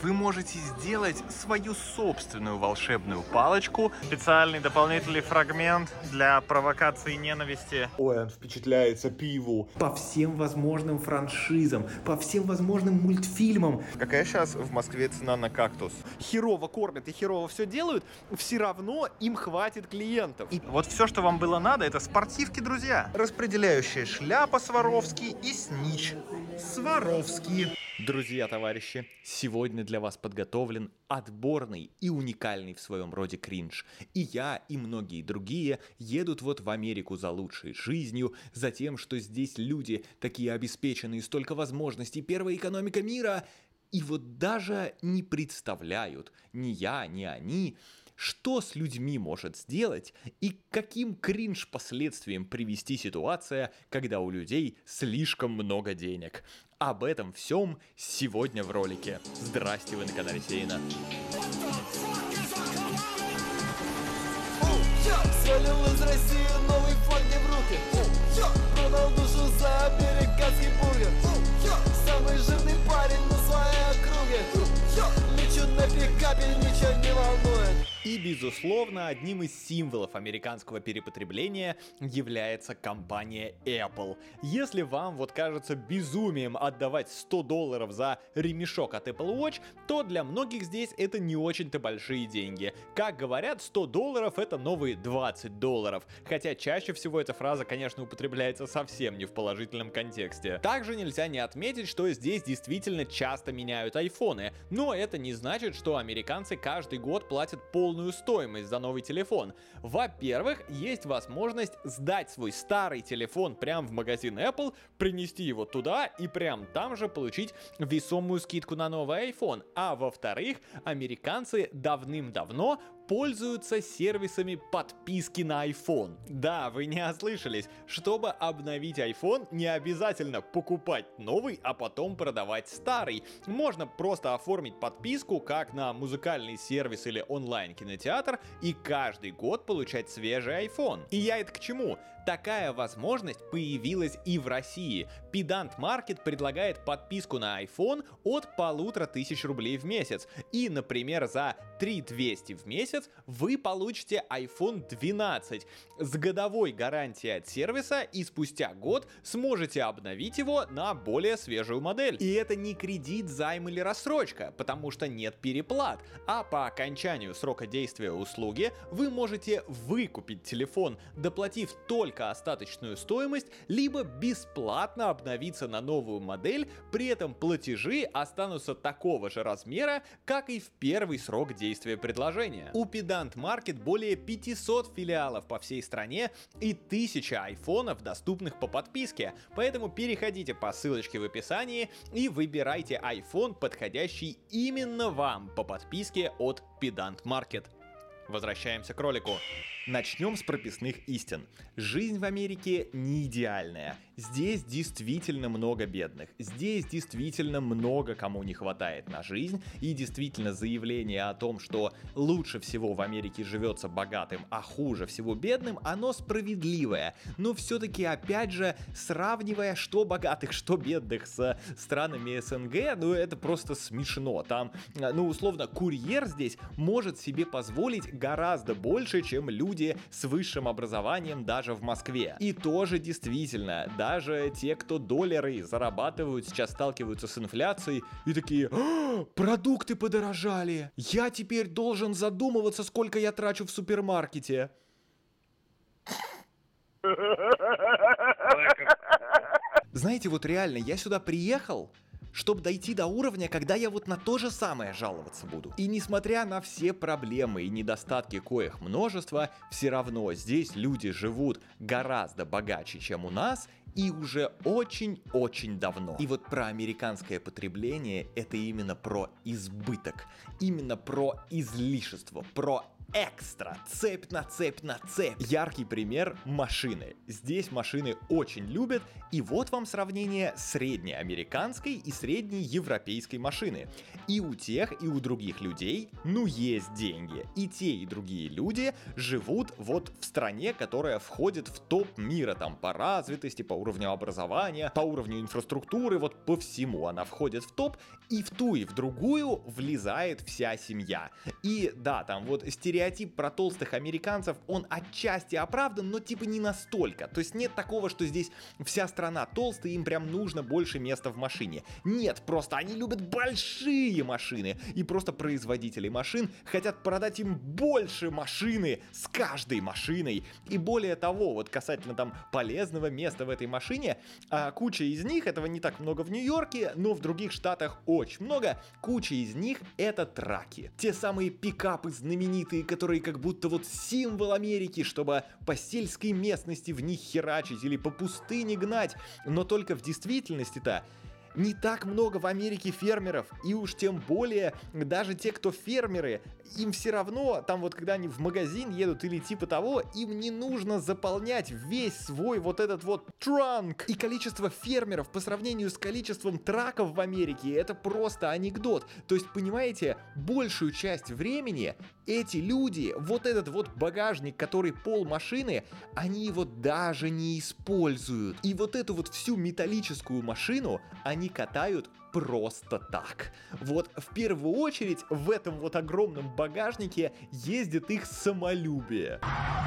вы можете сделать свою собственную волшебную палочку. Специальный дополнительный фрагмент для провокации ненависти. Ой, он впечатляется пиву. По всем возможным франшизам, по всем возможным мультфильмам. Какая сейчас в Москве цена на кактус? Херово кормят и херово все делают, все равно им хватит клиентов. И вот все, что вам было надо, это спортивки, друзья. Распределяющая шляпа Сваровский и снич Сваровский. Друзья, товарищи, сегодня для вас подготовлен отборный и уникальный в своем роде кринж. И я, и многие другие едут вот в Америку за лучшей жизнью, за тем, что здесь люди такие обеспеченные, столько возможностей, первая экономика мира. И вот даже не представляют ни я, ни они, что с людьми может сделать и к каким кринж-последствиям привести ситуация, когда у людей слишком много денег. Об этом всем сегодня в ролике. Здрасте, вы на канале Сейна. Свалил из России новый флаг мне в руки. Продал душу за американский бургер. Самый жирный парень на своей округе. Лечу на пикапе, ничего не волнует. И, безусловно, одним из символов американского перепотребления является компания Apple. Если вам вот кажется безумием отдавать $100 за ремешок от Apple Watch, то для многих здесь это не очень-то большие деньги. Как говорят, $100 это новые $20. Хотя чаще всего эта фраза, конечно, употребляется совсем не в положительном контексте. Также нельзя не отметить, что здесь действительно часто меняют айфоны. Но это не значит, что американцы каждый год платят полную стоимость за новый телефон. Во-первых, есть возможность сдать свой старый телефон прямо в магазин Apple, принести его туда и прямо там же получить весомую скидку на новый iPhone. А во-вторых, американцы давным-давно пользуются сервисами подписки на iPhone. Да, вы не ослышались. Чтобы обновить iPhone, не обязательно покупать новый, а потом продавать старый. Можно просто оформить подписку, как на музыкальный сервис или онлайн-кинотеатр, и каждый год получать свежий iPhone. И я это к чему? Такая возможность появилась и в России. Pedant Market предлагает подписку на iPhone от 1500 рублей в месяц. И, например, за 3200 в месяц вы получите iPhone 12 с годовой гарантией от сервиса и спустя год сможете обновить его на более свежую модель. И это не кредит, займ или рассрочка, потому что нет переплат. А по окончанию срока действия услуги вы можете выкупить телефон, доплатив только остаточную стоимость, либо бесплатно обновиться на новую модель, при этом платежи останутся такого же размера, как и в первый срок действия предложения. У Pedant Market более 500 филиалов по всей стране и 1000 айфонов, доступных по подписке, поэтому переходите по ссылочке в описании и выбирайте iPhone, подходящий именно вам по подписке от Pedant Market. Возвращаемся к ролику. Начнем с прописных истин. Жизнь в Америке не идеальная. Здесь действительно много бедных. Здесь действительно много кому не хватает на жизнь. И действительно заявление о том, что лучше всего в Америке живется богатым, а хуже всего бедным, оно справедливое. Но все-таки, опять же, сравнивая что богатых, что бедных с странами СНГ, ну это просто смешно. Там, ну условно, курьер здесь может себе позволить гораздо больше, чем люди с высшим образованием даже в Москве. И тоже действительно, даже те, кто доллары зарабатывают, сейчас сталкиваются с инфляцией и такие: продукты подорожали, я теперь должен задумываться, сколько я трачу в супермаркете. Знаете, вот реально, я сюда приехал, чтобы дойти до уровня, когда я вот на то же самое жаловаться буду. И несмотря на все проблемы и недостатки, коих множество, все равно здесь люди живут гораздо богаче, чем у нас, и уже очень-очень давно. И вот про американское потребление — это именно про избыток, именно про излишество, про экстра, цепь на цепь на цепь. Яркий пример — машины. Здесь машины очень любят, и вот вам сравнение средней американской и средней европейской машины. И у тех, и у других людей, ну, есть деньги. И те, и другие люди живут вот в стране, которая входит в топ мира, там, по развитости, по уровню образования, по уровню инфраструктуры, вот по всему она входит в топ, и в ту, и в другую влезает вся семья. И да, там вот стереотип про толстых американцев, он отчасти оправдан, но типа не настолько. То есть нет такого, что здесь вся страна толстая, им прям нужно больше места в машине. Нет, просто они любят большие машины, и просто производители машин хотят продать им больше машины с каждой машиной. И более того, вот касательно там полезного места в этой машине, куча из них, этого не так много в Нью-Йорке, но в других штатах очень много, куча из них это траки. Те самые пикапы знаменитые, которые как будто вот символ Америки, чтобы по сельской местности в них херачить или по пустыне гнать, но только в действительности-то не так много в Америке фермеров, и уж тем более даже те, кто фермеры, им все равно, там вот когда они в магазин едут или типа того, им не нужно заполнять весь свой вот этот вот транк. И количество фермеров по сравнению с количеством траков в Америке — это просто анекдот. То есть, понимаете, большую часть времени эти люди, вот этот вот багажник, который пол машины, они его даже не используют. И вот эту вот всю металлическую машину они катают просто так. Вот в первую очередь в этом вот огромном багажнике ездит их самолюбие.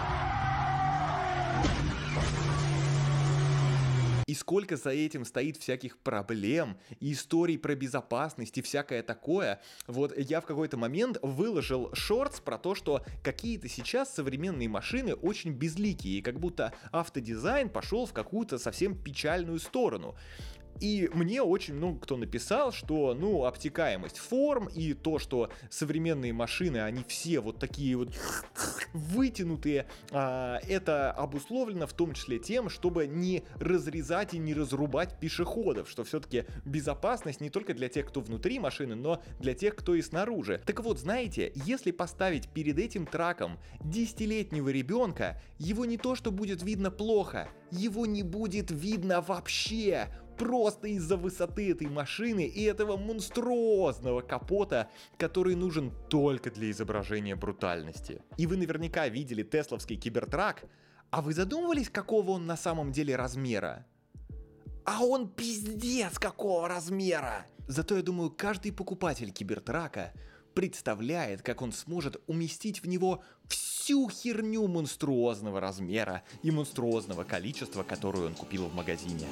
И сколько за этим стоит всяких проблем, и историй про безопасность и всякое такое. Вот я в какой-то момент выложил шортс про то, что какие-то сейчас современные машины очень безликие, и как будто автодизайн пошел в какую-то совсем печальную сторону. И мне очень много кто написал, что, ну, обтекаемость форм и то, что современные машины, они все вот такие вот вытянутые, это обусловлено в том числе тем, чтобы не разрезать и не разрубать пешеходов, что все-таки безопасность не только для тех, кто внутри машины, но для тех, кто и снаружи. Так вот, знаете, если поставить перед этим траком 10-летнего ребенка, его не то что будет видно плохо, его не будет видно вообще. Просто из-за высоты этой машины и этого монструозного капота, который нужен только для изображения брутальности. И вы наверняка видели тесловский кибертрак, а вы задумывались, какого он на самом деле размера? А он пиздец какого размера! Зато я думаю, каждый покупатель кибертрака представляет, как он сможет уместить в него всю херню монструозного размера и монструозного количества, которую он купил в магазине.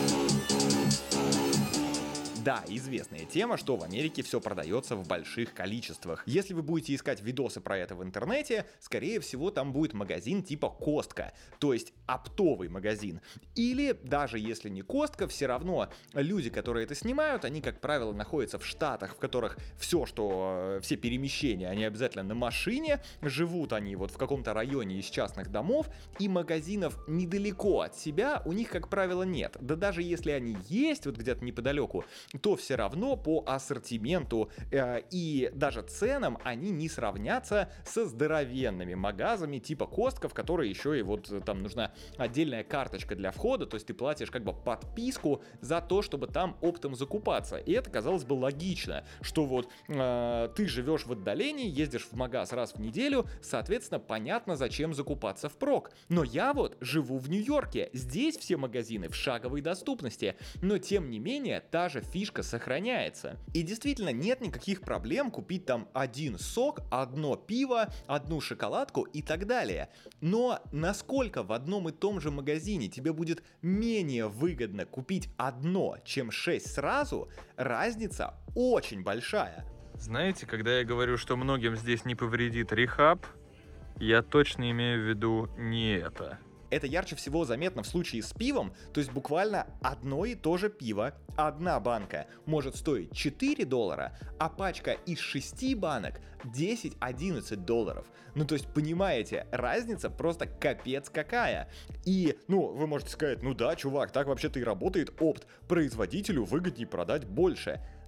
Да, известная тема, что в Америке все продается в больших количествах. Если вы будете искать видосы про это в интернете, скорее всего там будет магазин типа Костка, то есть оптовый магазин. Или даже если не Костка, все равно люди, которые это снимают, они, как правило, находятся в штатах, в которых все перемещения, они обязательно на машине, живут они вот в каком-то районе из частных домов, и магазинов недалеко от себя у них, как правило, нет. Да даже если они есть вот где-то неподалеку, то все равно по ассортименту и даже ценам они не сравнятся со здоровенными магазами типа Костка, в которые еще и вот там нужна отдельная карточка для входа, то есть ты платишь как бы подписку за то, чтобы там оптом закупаться. И это, казалось бы, логично, что вот ты живешь в отдалении, ездишь в магаз раз в неделю, соответственно, понятно, зачем закупаться впрок. Но я вот живу в Нью-Йорке, здесь все магазины в шаговой доступности, но тем не менее та же фишка сохраняется. И действительно нет никаких проблем купить там один сок, одно пиво, одну шоколадку и так далее. Но насколько в одном и том же магазине тебе будет менее выгодно купить одно, чем 6 сразу, разница очень большая. Знаете, когда я говорю, что многим здесь не повредит рехаб, я точно имею в виду не это. Это ярче всего заметно в случае с пивом, то есть буквально одно и то же пиво, одна банка может стоить $4, а пачка из 6 банок $10-11. Ну то есть понимаете, разница просто капец какая. И, вы можете сказать, ну да, чувак, так вообще-то и работает опт, производителю выгоднее продать больше.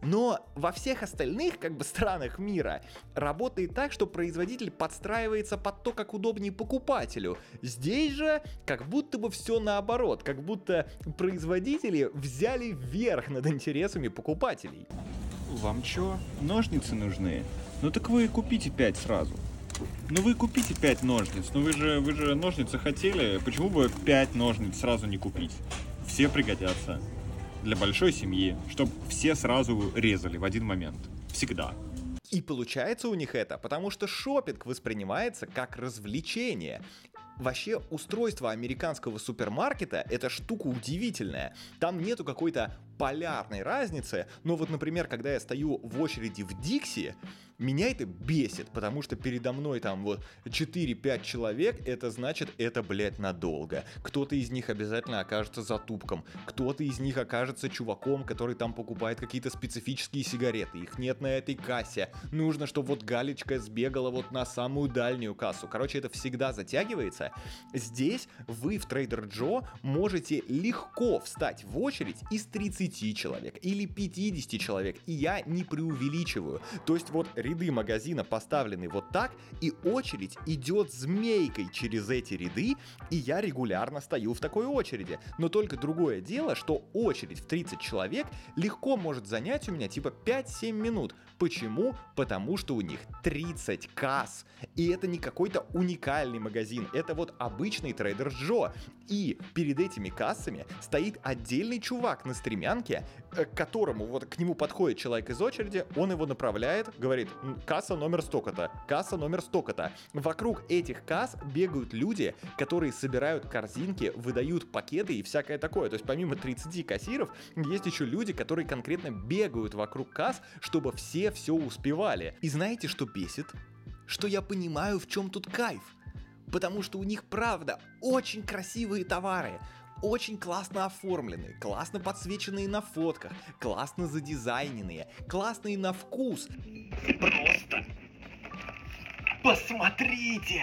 Но во всех остальных как бы странах мира работает так, что производитель подстраивается под то, как удобнее покупателю. Здесь же как будто бы все наоборот, как будто производители взяли верх над интересами покупателей. Вам чё, ножницы нужны? Ну так вы купите 5 сразу. Ну вы купите 5 ножниц, ну вы же ножницы хотели, почему бы 5 ножниц сразу не купить? Все пригодятся. Для большой семьи, чтобы все сразу резали в один момент. Всегда. И получается у них это, потому что шопинг воспринимается как развлечение. Вообще, устройство американского супермаркета — это штука удивительная. Там нету какой-то полярной разницы, но вот, например, когда я стою в очереди в Дикси, меня это бесит, потому что передо мной там вот 4-5 человек, это значит, это, блядь, надолго. Кто-то из них обязательно окажется затупком, кто-то из них окажется чуваком, который там покупает какие-то специфические сигареты, их нет на этой кассе. Нужно, чтобы вот галечка сбегала вот на самую дальнюю кассу. Короче, это всегда затягивается. Здесь вы в Trader Joe можете легко встать в очередь из 30 человек или 50 человек, и я не преувеличиваю. То есть вот ряды магазина поставлены вот так, и очередь идет змейкой через эти ряды, и я регулярно стою в такой очереди. Но только другое дело, что очередь в 30 человек легко может занять у меня типа 5-7 минут. Почему? Потому что у них 30 касс. И это не какой-то уникальный магазин, это вот обычный Trader Joe. И перед этими кассами стоит отдельный чувак на стремянке, к которому вот к нему подходит человек из очереди, он его направляет, говорит: касса номер столько-то, касса номер столько-то. Вокруг этих касс бегают люди, которые собирают корзинки, выдают пакеты и всякое такое. То есть помимо 30 кассиров есть еще люди, которые конкретно бегают вокруг касс, чтобы все успевали. И знаете, что бесит? Что я понимаю, в чем тут кайф. Потому что у них, правда, очень красивые товары. Очень классно оформленные, классно подсвеченные на фотках, классно задизайненные, классные на вкус. Просто посмотрите!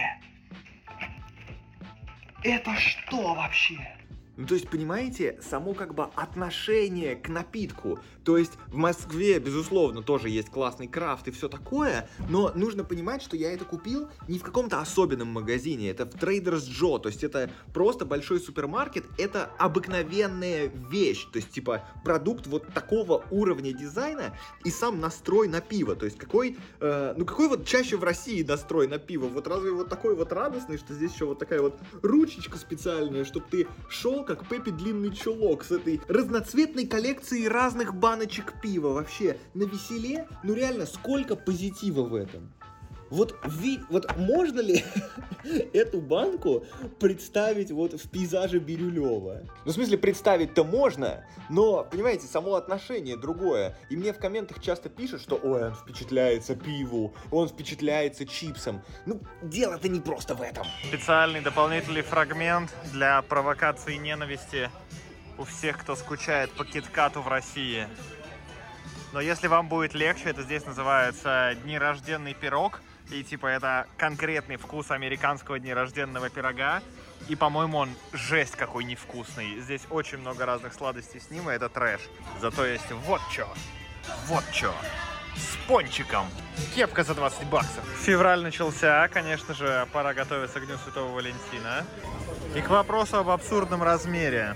Это что вообще? Ну, то есть, понимаете, само как бы отношение к напитку. То есть в Москве, безусловно, тоже есть классный крафт и все такое, но нужно понимать, что я это купил не в каком-то особенном магазине, это в Trader Joe, то есть это просто большой супермаркет, это обыкновенная вещь, то есть типа продукт вот такого уровня дизайна и сам настрой на пиво, то есть какой вот чаще в России настрой на пиво, вот разве вот такой вот радостный, что здесь еще вот такая вот ручечка специальная, чтобы ты шел как Пеппи длинный чулок с этой разноцветной коллекцией разных баночек пива. Вообще, на веселе, ну реально, сколько позитива в этом. Вот можно ли эту банку представить вот в пейзаже Бирюлева? Ну, в смысле, представить-то можно, но, понимаете, само отношение другое. И мне в комментах часто пишут, что ой, он впечатляется пиву, он впечатляется чипсом. Ну, дело-то не просто в этом. Специальный дополнительный фрагмент для провокации ненависти у всех, кто скучает по киткату в России. Но если вам будет легче, это здесь называется днерожденный пирог. И типа это конкретный вкус американского днерожденного пирога. И, по-моему, он жесть какой невкусный. Здесь очень много разных сладостей с ним, и это трэш. Зато есть вот чё. Вот чё. С пончиком. Кепка за 20 баксов. Февраль начался, конечно же, пора готовиться к Дню Святого Валентина. И к вопросу об абсурдном размере.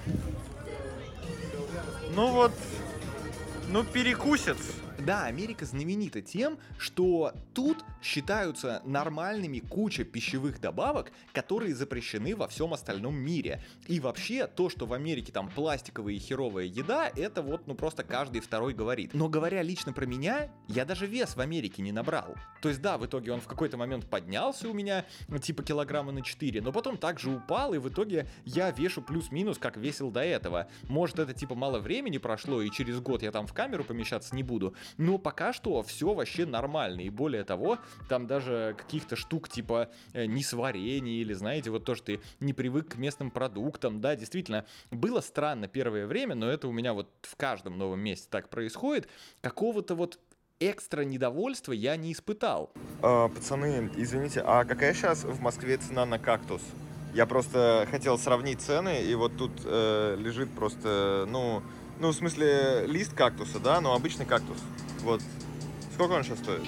Перекусит. Да, Америка знаменита тем, что тут считаются нормальными куча пищевых добавок, которые запрещены во всем остальном мире. И вообще, то, что в Америке там пластиковая и херовая еда, это вот, просто каждый второй говорит. Но говоря лично про меня, я даже вес в Америке не набрал. То есть да, в итоге он в какой-то момент поднялся у меня, типа килограмма на 4, но потом также упал, и в итоге я вешу плюс-минус, как весил до этого. Может, это типа мало времени прошло, и через год я там в камеру помещаться не буду. Но пока что все вообще нормально. И более того, там даже каких-то штук типа несварения или, знаете, вот то, что ты не привык к местным продуктам. Да, действительно, было странно первое время, но это у меня вот в каждом новом месте так происходит. Какого-то вот экстра недовольства я не испытал. Пацаны, извините, а какая сейчас в Москве цена на кактус? Я просто хотел сравнить цены, и вот тут лежит просто, Ну, в смысле, лист кактуса, да, но обычный кактус. Вот. Сколько он сейчас стоит?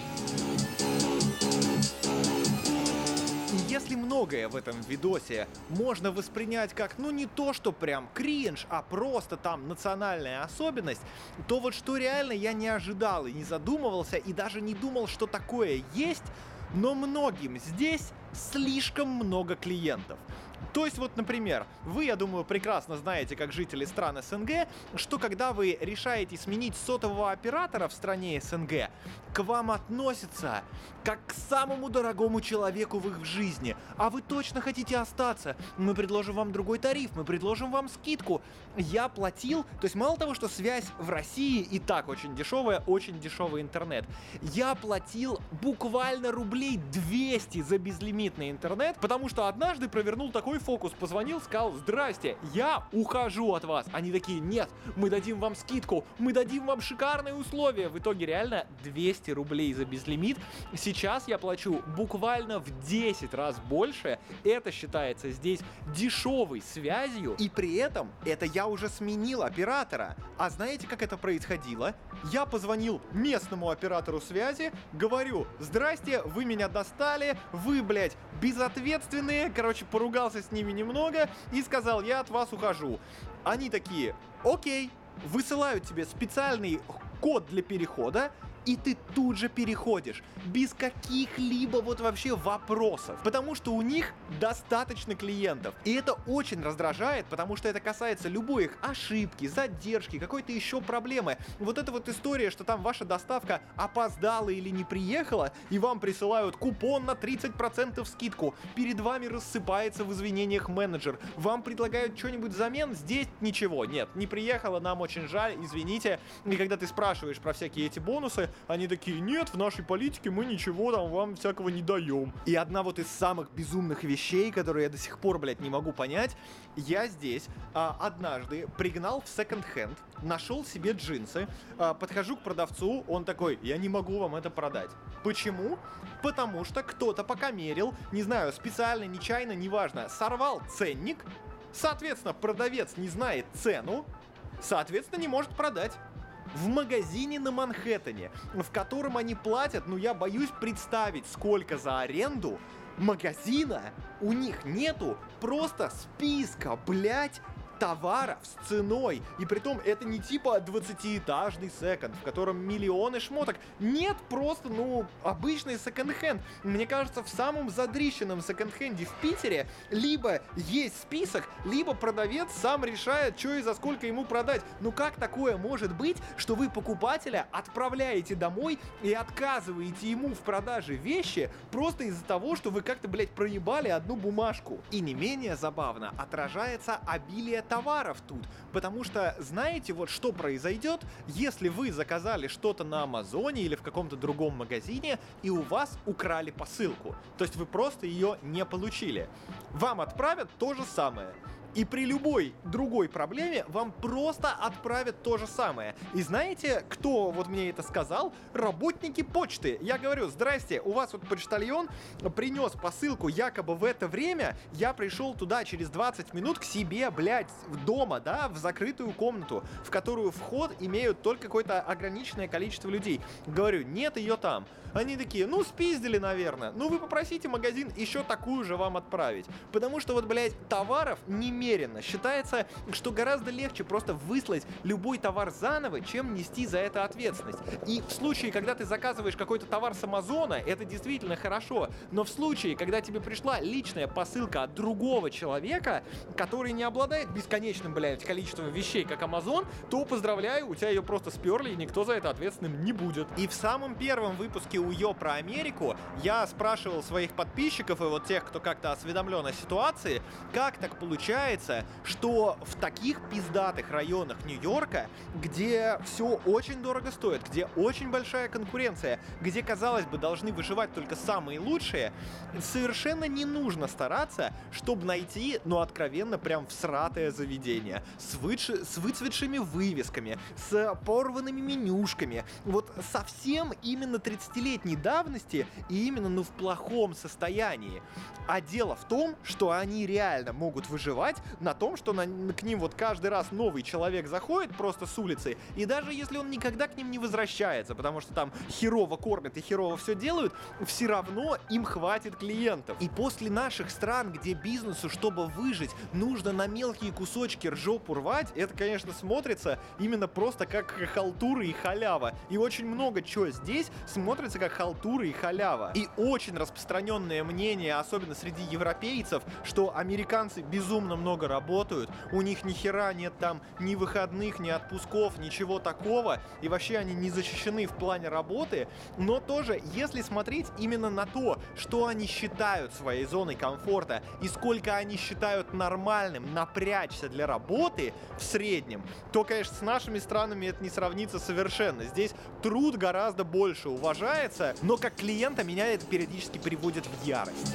И если многое в этом видосе можно воспринять как, ну, не то, что прям кринж, а просто там национальная особенность, то вот что реально я не ожидал и не задумывался, и даже не думал, что такое есть, но многим здесь слишком много клиентов. То есть вот, например, вы, я думаю, прекрасно знаете, как жители стран СНГ, что когда вы решаете сменить сотового оператора в стране СНГ, к вам относятся как к самому дорогому человеку в их жизни. А вы точно хотите остаться? Мы предложим вам другой тариф, мы предложим вам скидку. Я платил, то есть мало того, что связь в России и так очень дешевый интернет, я платил буквально рублей 200 за безлимитный интернет, потому что однажды провернул такой фокус, позвонил, сказал: здрасте, я ухожу от вас. Они такие: нет, мы дадим вам скидку, мы дадим вам шикарные условия. В итоге реально 200 рублей за безлимит. Сейчас я плачу буквально в 10 раз больше. Это считается здесь дешевой связью. И при этом это я уже сменил оператора. А знаете, как это происходило? Я позвонил местному оператору связи, говорю: здрасте, вы меня достали, вы, блядь, безответственные. Короче, поругался с ними немного и сказал: я от вас ухожу. Они такие: окей, высылают тебе специальный код для перехода, и ты тут же переходишь, без каких-либо вот вообще вопросов, потому что у них достаточно клиентов. И это очень раздражает, потому что это касается любой их ошибки, задержки, какой-то еще проблемы. Вот эта вот история, что там ваша доставка опоздала или не приехала, и вам присылают купон на 30% скидку, перед вами рассыпается в извинениях менеджер, вам предлагают что-нибудь взамен, здесь ничего, нет, не приехала, нам очень жаль, извините. И когда ты спрашиваешь про всякие эти бонусы, они такие: нет, в нашей политике мы ничего там вам всякого не даем. И одна вот из самых безумных вещей, которые я до сих пор, блядь, не могу понять, я здесь однажды пригнал в секонд-хенд, нашел себе джинсы, подхожу к продавцу, он такой: я не могу вам это продать. Почему? Потому что кто-то пока мерил, не знаю, специально, нечаянно, неважно, сорвал ценник, соответственно, продавец не знает цену, соответственно, не может продать. В магазине на Манхэттене, в котором они платят, ну я боюсь представить, сколько за аренду магазина, у них нету просто списка, блять, товаров с ценой. И притом это не типа 20-этажный секонд, в котором миллионы шмоток. Нет, просто, ну, обычный секонд-хенд. Мне кажется, в самом задрищенном секонд-хенде в Питере либо есть список, либо продавец сам решает, что и за сколько ему продать. Ну как такое может быть, что вы покупателя отправляете домой и отказываете ему в продаже вещи просто из-за того, что вы как-то, блядь, проебали одну бумажку? И не менее забавно отражается обилие товаров тут, потому что знаете вот что произойдет, если вы заказали что-то на Амазоне или в каком-то другом магазине и у вас украли посылку, то есть вы просто ее не получили, вам отправят то же самое. И при любой другой проблеме вам просто отправят то же самое. И знаете, кто вот мне это сказал? Работники почты. Я говорю: здрасте, у вас вот почтальон принес посылку якобы в это время, я пришел туда через 20 минут к себе, блядь, дома, да, в закрытую комнату, в которую вход имеют только какое-то ограниченное количество людей. Говорю: нет ее там. Они такие: ну спиздили, наверное. Ну вы попросите магазин еще такую же вам отправить. Потому что вот, блядь, товаров немерено. Считается, что гораздо легче просто выслать любой товар заново, чем нести за это ответственность. И в случае, когда ты заказываешь какой-то товар с Амазона, это действительно хорошо. Но в случае, когда тебе пришла личная посылка от другого человека, который не обладает бесконечным, блядь, количеством вещей, как Амазон, то поздравляю, у тебя ее просто сперли, и никто за это ответственным не будет. И в самом первом выпуске УЙО про Америку я спрашивал своих подписчиков и вот тех, кто как-то осведомлен о ситуации, как так получается, что в таких пиздатых районах Нью-Йорка, где все очень дорого стоит, где очень большая конкуренция, где, казалось бы, должны выживать только самые лучшие, совершенно не нужно стараться, чтобы найти, ну, откровенно, прям всратое заведение, с выцветшими вывесками, с порванными менюшками, вот совсем именно 30-летним десятилетней давности и именно, ну, в плохом состоянии. А дело в том, что они реально могут выживать на том, что к ним вот каждый раз новый человек заходит просто с улицы, и даже если он никогда к ним не возвращается, потому что там херово кормят и херово все делают, все равно им хватит клиентов. И после наших стран, где бизнесу, чтобы выжить, нужно на мелкие кусочки ржопу рвать, это, конечно, смотрится именно просто как халтура и халява. И очень много чего здесь смотрится как халтура и халява. И очень распространенное мнение, особенно среди европейцев, что американцы безумно много работают, у них ни хера нет там ни выходных, ни отпусков, ничего такого, и вообще они не защищены в плане работы. Но тоже, если смотреть именно на то, что они считают своей зоной комфорта и сколько они считают нормальным напрячься для работы в среднем, то, конечно, с нашими странами это не сравнится совершенно. Здесь труд гораздо больше уважается, но как клиента меня это периодически приводит в ярость.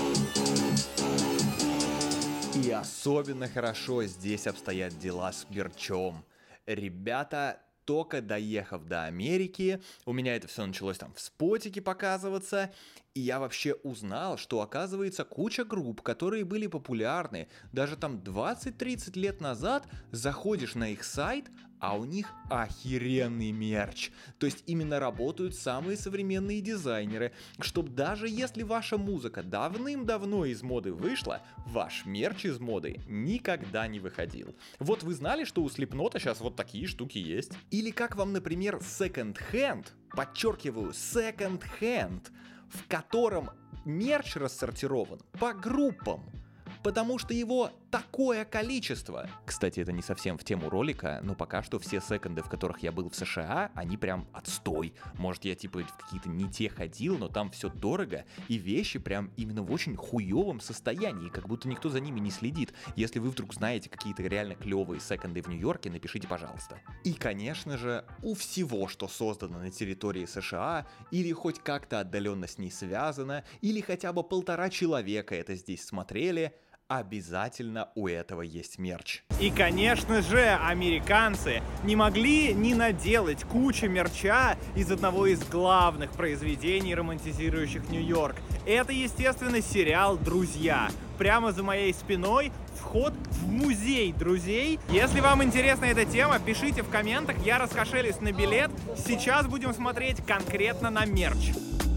И особенно хорошо здесь обстоят дела с мерчом. Ребята, только доехав до Америки, у меня это все началось там в спотике показываться, и я вообще узнал, что оказывается куча групп, которые были популярны даже там 20-30 лет назад, заходишь на их сайт, а у них охеренный мерч. То есть именно работают самые современные дизайнеры, чтобы даже если ваша музыка давным-давно из моды вышла, ваш мерч из моды никогда не выходил. Вот вы знали, что у Slipknot сейчас вот такие штуки есть? Или как вам, например, Second Hand, подчеркиваю, Second Hand, в котором мерч рассортирован по группам, потому что его такое количество. Кстати, это не совсем в тему ролика, но пока что все секонды, в которых я был в США, они прям отстой. Может, я типа в какие-то не те ходил, но там все дорого, и вещи прям именно в очень хуевом состоянии, как будто никто за ними не следит. Если вы вдруг знаете какие-то реально клевые секонды в Нью-Йорке, напишите, пожалуйста. И, конечно же, у всего, что создано на территории США, или хоть как-то отдаленно с ней связано, или хотя бы 1,5 человека это здесь смотрели, обязательно у этого есть мерч. И, конечно же, американцы не могли не наделать кучу мерча из одного из главных произведений, романтизирующих Нью-Йорк. Это, естественно, сериал «Друзья». Прямо за моей спиной вход в музей друзей. Если вам интересна эта тема, пишите в комментах, я раскошелюсь на билет. Сейчас будем смотреть конкретно на мерч.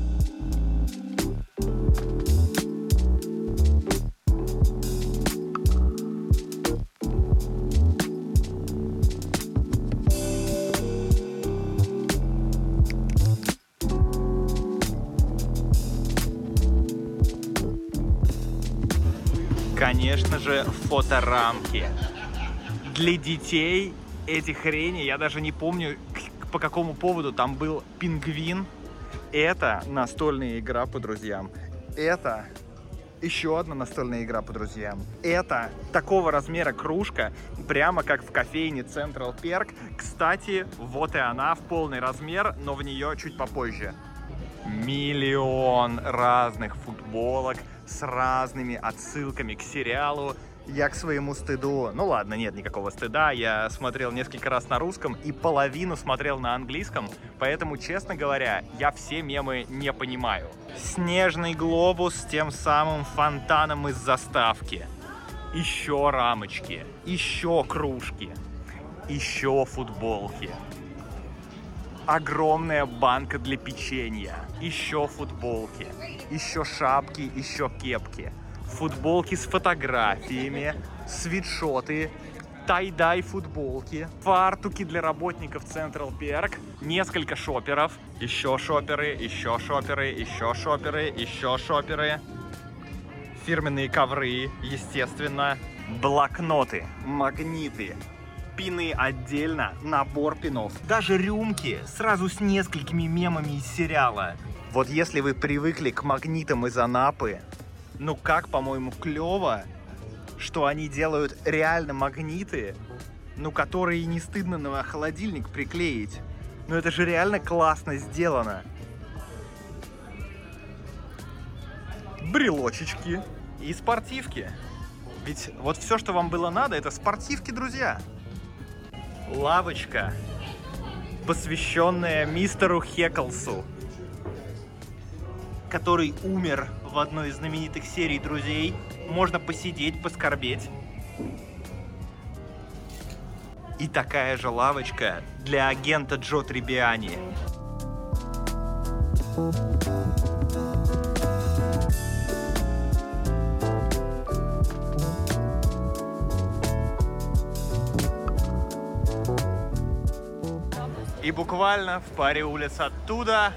Конечно же, фоторамки. Для детей эти хрени, я даже не помню, по какому поводу там был пингвин. Это настольная игра по друзьям. Это еще одна настольная игра по друзьям. Это такого размера кружка, прямо как в кофейне Central Perk. Кстати, вот и она в полный размер, но в нее чуть попозже. Миллион разных футболок с разными отсылками к сериалу. Я к своему стыду, ну ладно, нет никакого стыда, я смотрел несколько раз на русском и половину смотрел на английском, поэтому, честно говоря, я все мемы не понимаю. Снежный глобус с тем самым фонтаном из заставки. Еще рамочки, еще кружки, еще футболки. Огромная банка для печенья, еще футболки, еще шапки, еще кепки, футболки с фотографиями, свитшоты, тай-дай футболки, фартуки для работников Central Perk, несколько шоперов, еще шоперы, еще шоперы, еще шоперы, еще шоперы, фирменные ковры, естественно, блокноты, магниты, пины отдельно, набор пинов. Даже рюмки сразу с несколькими мемами из сериала. Вот если вы привыкли к магнитам из Анапы, ну как, по-моему, клево, что они делают реально магниты, ну которые не стыдно на холодильник приклеить. Ну это же реально классно сделано. Брелочечки и спортивки. Ведь вот все, что вам было надо, это спортивки, друзья. Лавочка, посвященная мистеру Хеклсу. который умер в одной из знаменитых серий «Друзей». Можно посидеть, поскорбеть. И такая же лавочка для агента Джо Трибиани. И буквально в паре улиц оттуда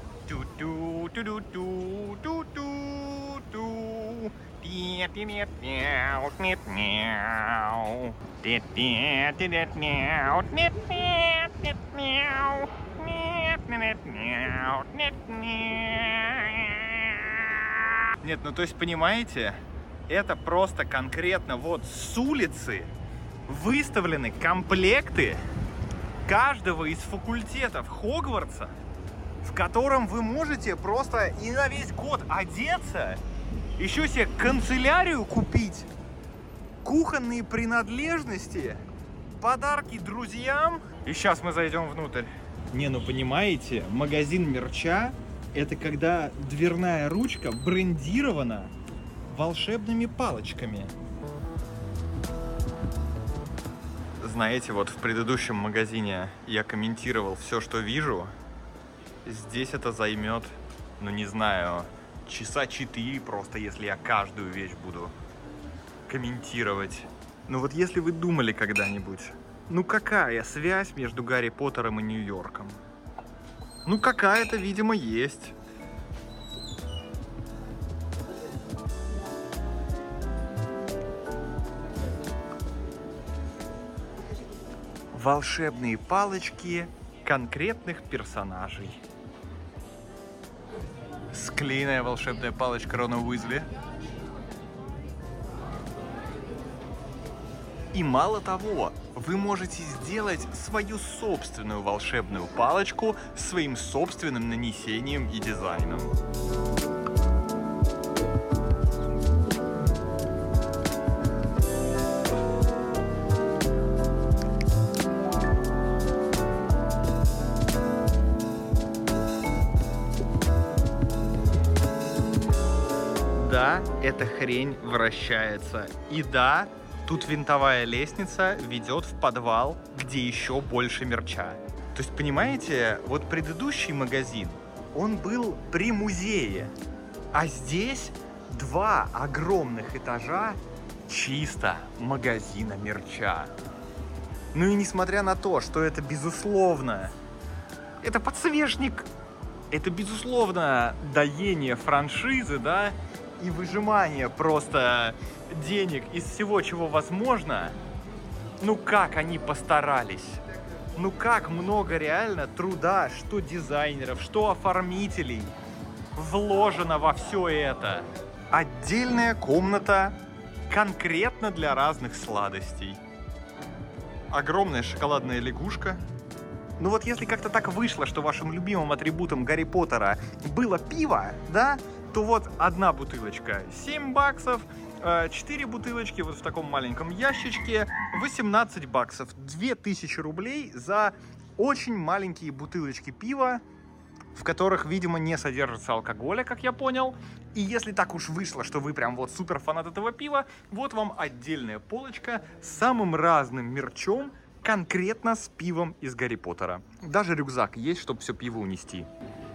Нет, ну то есть, понимаете, это просто конкретно вот с улицы выставлены комплекты каждого из факультетов Хогвартса, в котором вы можете просто и на весь год одеться, еще себе канцелярию купить, кухонные принадлежности, подарки друзьям. И сейчас мы зайдем внутрь. Не, ну понимаете, магазин мерча — это когда дверная ручка брендирована волшебными палочками. Знаете, вот в предыдущем магазине я комментировал все, что вижу. Здесь это займет, ну не знаю, часа 4 просто, если я каждую вещь буду комментировать. Ну вот если вы думали когда-нибудь, ну какая связь между Гарри Поттером и Нью-Йорком? Ну какая-то, видимо, есть. Волшебные палочки конкретных персонажей. Склеенная волшебная палочка Рона Уизли. И мало того, вы можете сделать свою собственную волшебную палочку с своим собственным нанесением и дизайном. Да, эта хрень вращается. И да, тут винтовая лестница ведет в подвал, где еще больше мерча. То есть, понимаете, вот предыдущий магазин, он был при музее. А здесь 2 огромных этажа чисто магазина мерча. Ну и несмотря на то, что это безусловно, это подсвечник, это безусловно доение франшизы, да, и выжимание просто денег из всего, чего возможно. Ну как они постарались. Ну как много реально труда, что дизайнеров, что оформителей вложено во все это. Отдельная комната конкретно для разных сладостей. Огромная шоколадная лягушка. Ну вот если как-то так вышло, что вашим любимым атрибутом Гарри Поттера было пиво, да, то вот одна бутылочка $7, 4 бутылочки вот в таком маленьком ящичке $18. 2000 рублей за очень маленькие бутылочки пива, в которых, видимо, не содержится алкоголя, как я понял. И если так уж вышло, что вы прям вот супер фанат этого пива, вот вам отдельная полочка с самым разным мерчом, конкретно с пивом из Гарри Поттера. Даже рюкзак есть, чтобы все пиво унести.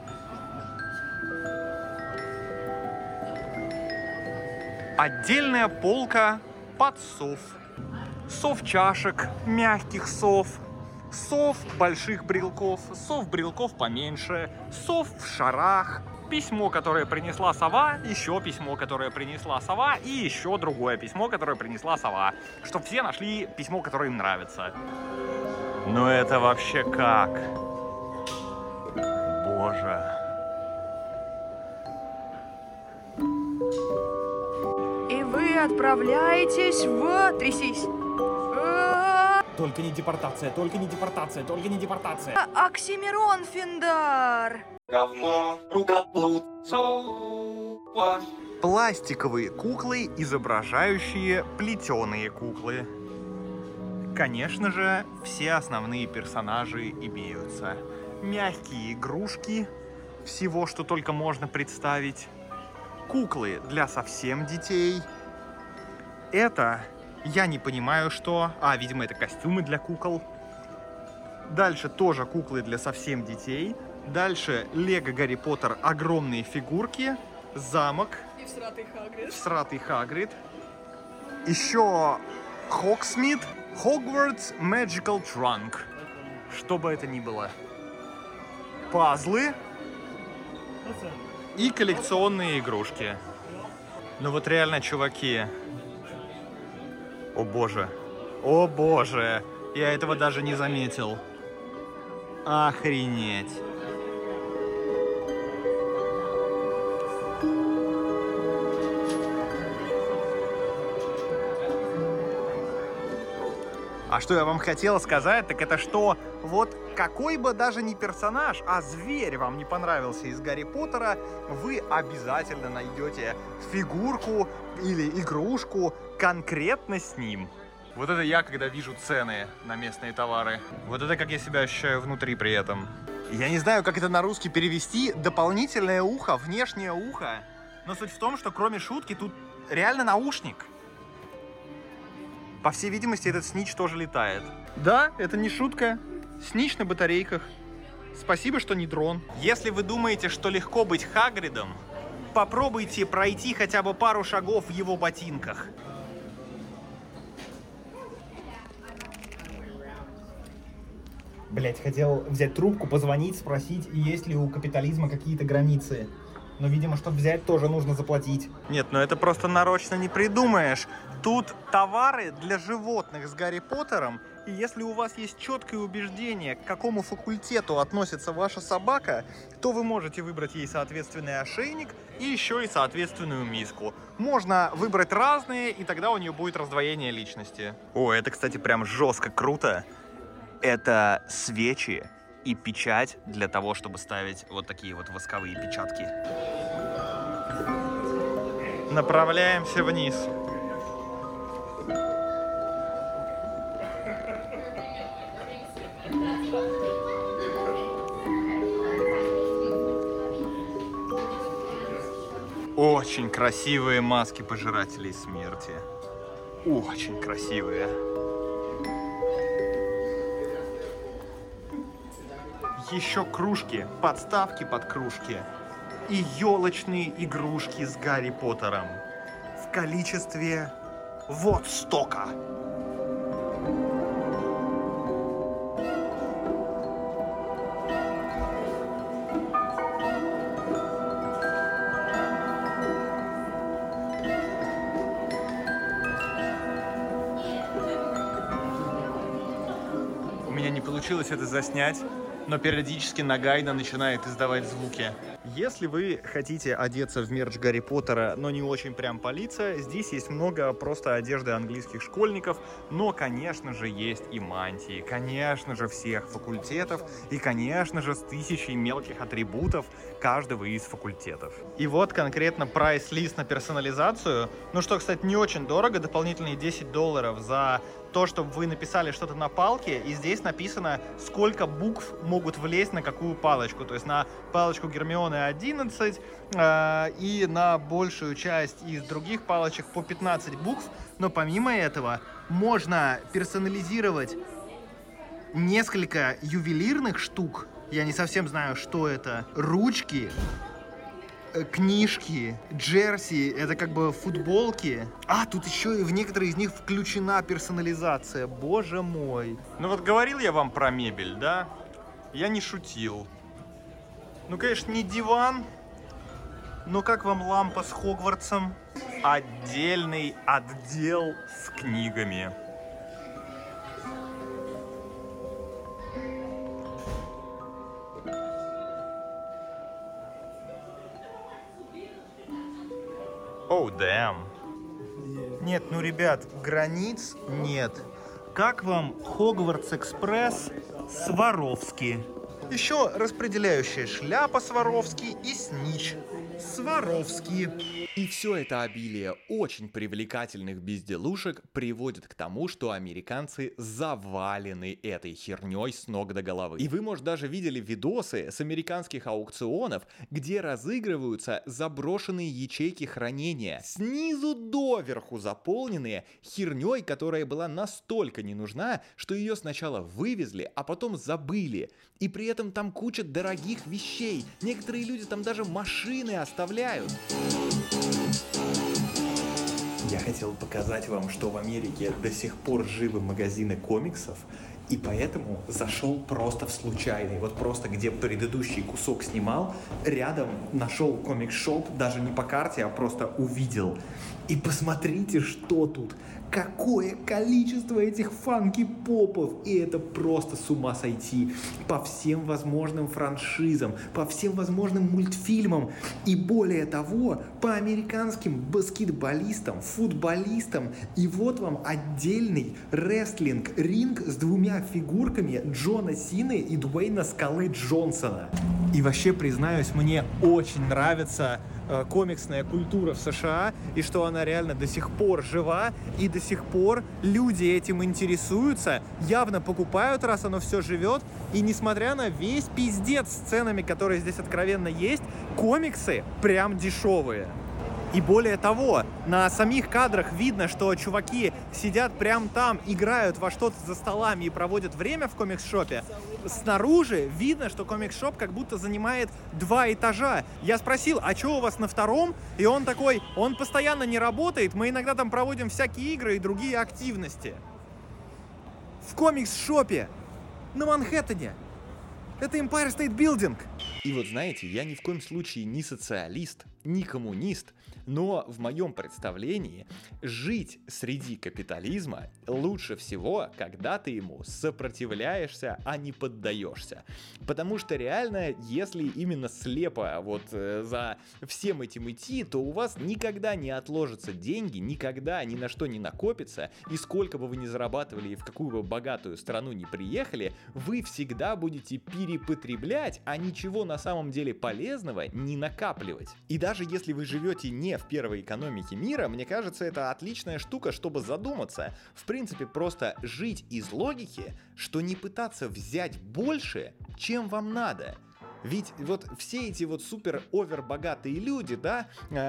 Отдельная полка под сов. Сов чашек, мягких сов, сов больших брелков, сов брелков поменьше, сов в шарах, письмо, которое принесла сова, еще письмо, которое принесла сова, и еще другое письмо, которое принесла сова. Чтоб все нашли письмо, которое им нравится. Ну это вообще как? Боже. И вы отправляетесь в... Трясись. Только не депортация, только не депортация, только не депортация. Оксимирон, Финдар. Пластиковые куклы, изображающие плетеные куклы. Конечно же, все основные персонажи имеются. Мягкие игрушки, всего, что только можно представить. Куклы для совсем детей. Это, я не понимаю, что... видимо, это костюмы для кукол. Дальше тоже куклы для совсем детей. Дальше Лего Гарри Поттер, огромные фигурки. Замок. И всратый Хагрид. Всратый Хагрид. Еще Хоксмит. Hogwarts Magical Trunk. Что бы это ни было. Пазлы. И коллекционные игрушки. Ну вот реально, чуваки. О боже. О боже. Я этого даже не заметил. Охренеть. А что я вам хотел сказать, так это что вот какой бы даже не персонаж, а зверь вам не понравился из Гарри Поттера, вы обязательно найдете фигурку или игрушку конкретно с ним. Вот это я, когда вижу цены на местные товары. Вот это как я себя ощущаю внутри при этом. Я не знаю, как это на русский перевести. Дополнительное ухо, внешнее ухо. Но суть в том, что кроме шутки тут реально наушник. По всей видимости, этот снич тоже летает. Да, это не шутка. Снич на батарейках. Спасибо, что не дрон. Если вы думаете, что легко быть Хагридом, попробуйте пройти хотя бы пару шагов в его ботинках. Блять, хотел взять трубку, позвонить, спросить, есть ли у капитализма какие-то границы. Но, видимо, чтобы взять, тоже нужно заплатить. Нет, ну это просто нарочно не придумаешь. Тут товары для животных с Гарри Поттером, и если у вас есть четкое убеждение, к какому факультету относится ваша собака, то вы можете выбрать ей соответственный ошейник и еще и соответственную миску. Можно выбрать разные, и тогда у нее будет раздвоение личности. О, это, кстати, прям жестко круто. Это свечи и печать для того, чтобы ставить вот такие вот восковые печатки. Направляемся вниз. Очень красивые маски пожирателей смерти. Очень красивые. Еще кружки, подставки под кружки и елочные игрушки с Гарри Поттером в количестве вот столько. У меня не получилось это заснять, но периодически Нагайна начинает издавать звуки. Если вы хотите одеться в мерч Гарри Поттера, но не очень прям палиться, здесь есть много просто одежды английских школьников, но, конечно же, есть и мантии, конечно же, всех факультетов и, конечно же, с тысячей мелких атрибутов каждого из факультетов. И вот конкретно прайс-лист на персонализацию, ну что, кстати, не очень дорого, дополнительные $10 за то, чтобы вы написали что-то на палке, и здесь написано, сколько букв могут влезть на какую палочку. То есть на палочку Гермионы 11, и на большую часть из других палочек по 15 букв. Но помимо этого можно персонализировать несколько ювелирных штук. Я не совсем знаю, что это. Ручки, книжки, джерси, это как бы футболки. Тут еще и в некоторые из них включена персонализация. Боже мой. Ну вот говорил я вам про мебель, да? Я не шутил. Ну, конечно, не диван, но как вам лампа с Хогвартсом? Отдельный отдел с книгами. Оу, damn. Нет, ну, ребят, границ нет. Как вам Хогвартс Экспресс Сваровски? Еще распределяющая шляпа Сваровски и снич Сваровски. И все это обилие очень привлекательных безделушек приводит к тому, что американцы завалены этой херней с ног до головы. И вы, может, даже видели видосы с американских аукционов, где разыгрываются заброшенные ячейки хранения, снизу доверху заполненные херней, которая была настолько не нужна, что ее сначала вывезли, а потом забыли. И при этом там куча дорогих вещей. Некоторые люди там даже машины оставляют. Я хотел показать вам, что в Америке до сих пор живы магазины комиксов, и поэтому зашел просто в случайный, вот просто где предыдущий кусок снимал, рядом нашел комикс-шоп, даже не по карте, а просто увидел. И посмотрите, что тут. Какое количество этих фанки-попов! И это просто с ума сойти. По всем возможным франшизам, по всем возможным мультфильмам. И более того, по американским баскетболистам, футболистам. И вот вам отдельный рестлинг-ринг с двумя фигурками Джона Сины и Дуэйна Скалы Джонсона. И вообще, признаюсь, мне очень нравится комиксная культура в США, и что она реально до сих пор жива, и до сих пор люди этим интересуются, явно покупают, раз оно все живет, и несмотря на весь пиздец с ценами, которые здесь откровенно есть, комиксы прям дешевые. И более того, на самих кадрах видно, что чуваки сидят прям там, играют во что-то за столами и проводят время в комикс-шопе. Снаружи видно, что комикс-шоп как будто занимает 2 этажа. Я спросил, а что у вас на втором? И он такой, он постоянно не работает, мы иногда там проводим всякие игры и другие активности. В комикс-шопе на Манхэттене. Это Empire State Building. И вот знаете, я ни в коем случае не социалист, не коммунист, но в моем представлении жить среди капитализма лучше всего, когда ты ему сопротивляешься, а не поддаешься. Потому что реально, если именно слепо вот за всем этим идти, то у вас никогда не отложатся деньги, никогда ни на что не накопится, и сколько бы вы ни зарабатывали и в какую бы богатую страну ни приехали, вы всегда будете перепотреблять, а ничего на самом деле полезного не накапливать. И даже если вы живете не в первой экономике мира, мне кажется, это отличная штука, чтобы задуматься. В принципе, просто жить из логики, что не пытаться взять больше, чем вам надо. Ведь вот все эти вот супер-овер-богатые люди, да,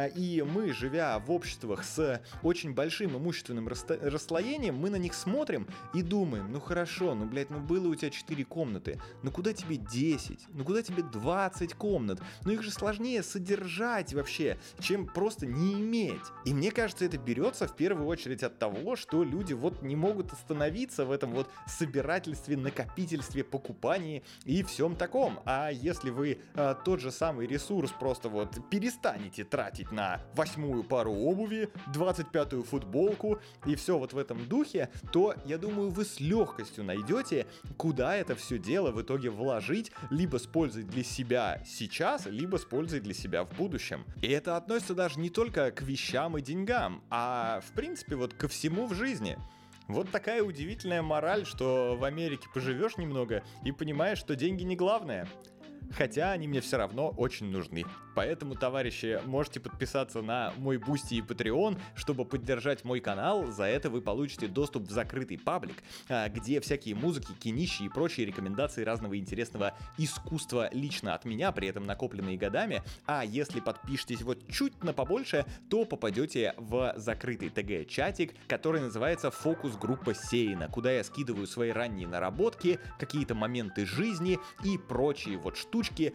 и мы, живя в обществах с очень большим имущественным расслоением, мы на них смотрим и думаем, ну хорошо, ну, блядь, ну было у тебя 4 комнаты, ну куда тебе 10, ну куда тебе 20 комнат, ну их же сложнее содержать вообще, чем просто не иметь. И мне кажется, это берется в первую очередь от того, что люди вот не могут остановиться в этом вот собирательстве, накопительстве, покупании и всем таком. А если вы тот же самый ресурс просто вот перестанете тратить на 8-ю пару обуви, 25-ю футболку и все вот в этом духе, то, я думаю, вы с легкостью найдете, куда это все дело в итоге вложить, либо с пользой для себя сейчас, либо с пользой для себя в будущем. И это относится даже не только к вещам и деньгам, а в принципе вот ко всему в жизни. Вот такая удивительная мораль, что в Америке поживешь немного и понимаешь, что деньги не главное. Хотя они мне все равно очень нужны. Поэтому, товарищи, можете подписаться на мой Бусти и Patreon, чтобы поддержать мой канал. За это вы получите доступ в закрытый паблик, где всякие музыки, кинищи и прочие рекомендации разного интересного искусства лично от меня, при этом накопленные годами. А если подпишетесь вот чуть на побольше, то попадете в закрытый ТГ-чатик, который называется «Фокус-группа Сейна», куда я скидываю свои ранние наработки, какие-то моменты жизни и прочие вот штучки,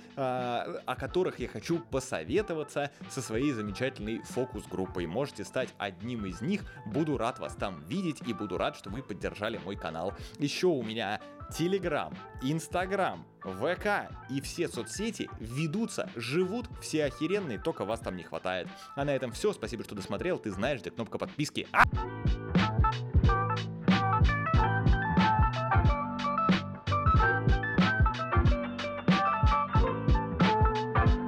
о которых я хочу посоветоваться со своей замечательной фокус-группой. Можете стать одним из них. Буду рад вас там видеть и буду рад, что вы поддержали мой канал. Еще у меня Telegram, Instagram, ВК и все соцсети ведутся, живут все охеренные, только вас там не хватает. А на этом все. Спасибо, что досмотрел. Ты знаешь, где кнопка подписки.